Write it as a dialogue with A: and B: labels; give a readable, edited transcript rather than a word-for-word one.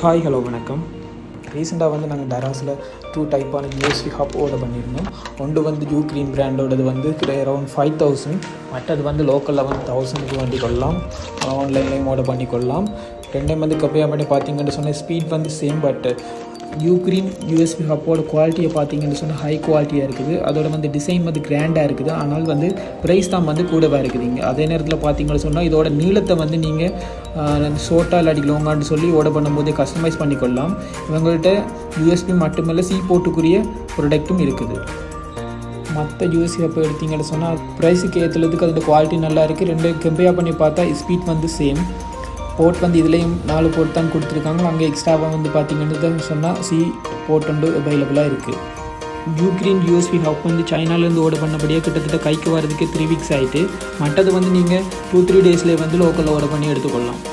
A: Hi hello வணக்கம். ரீசெண்டாக வந்து நாங்கள் டராஸில் 2 டைப்பான யூஎஸ்பி ஹப் ஆர்டர் பண்ணியிருந்தோம். ஒன்று வந்து யூக்ரீன் பிராண்டோடது வந்து அரௌண்ட் 5000, மற்றது வந்து லோக்கலில் வந்து 1000க்கு வண்டி கொள்ளலாம், ஆன்லைன்லேயும் ஆர்டர் பண்ணி கொள்ளலாம். ரெண்டையும் வந்து கம்பேர் பண்ணி பார்த்தீங்கன்னு சொன்னால் ஸ்பீட் வந்து சேம், பட் யூக்ரீன் யூஎஸ்பி ஹப்போட குவாலிட்டியை பார்த்தீங்கன்னு சொன்னால் ஹை குவாலிட்டியாக இருக்குது. அதோட வந்து டிசைன் வந்து கிராண்டாக இருக்குது, ஆனால் வந்து ப்ரைஸ் தான் வந்து கூடவாக இருக்குதுங்க. அதே நேரத்தில் பார்த்தீங்கன்னு சொன்னால் இதோட நீளத்தை வந்து நீங்கள் ஷோர்ட்டாக இல்லாட்டி லோங்கான்னு சொல்லி ஆர்டர் பண்ணும்போது கஸ்டமைஸ் பண்ணிக்கொள்ளலாம். இவங்கள்ட்ட யூஎஸ்பி மட்டுமல்ல சி போர்ட்டுக்குரிய ப்ராடக்ட்டும் இருக்குது. மற்ற யூஎஸ்பி ஹப் எடுத்தீங்கன்னு சொன்னால் ப்ரைஸுக்கு ஏற்றுறதுக்கு அதோட குவாலிட்டி நல்லா இருக்குது. ரெண்டு கம்பேர் பண்ணி பார்த்தா ஸ்பீட் வந்து சேம். போர்ட் வந்து இதுலேயும் 4 போர்ட் தான் கொடுத்துருக்காங்க. அங்கே எக்ஸ்ட்ராவாக வந்து பார்த்தீங்கன்னு சொன்னால் சி போர்ட் வந்து அவைலபிளாக இருக்குது. யூக்ரீன் யூஎஸ்பி ஹப் வந்து சைனாலேருந்து ஆர்டர் பண்ணபடியாக கிட்டத்தட்ட கைக்கு வரதுக்கு 3 வீக்ஸ் ஆகிட்டு, மற்றது வந்து நீங்கள் 2-3 டேஸ்லேயே வந்து லோக்கலில் ஆர்டர் பண்ணி எடுத்துக்கொள்ளலாம்.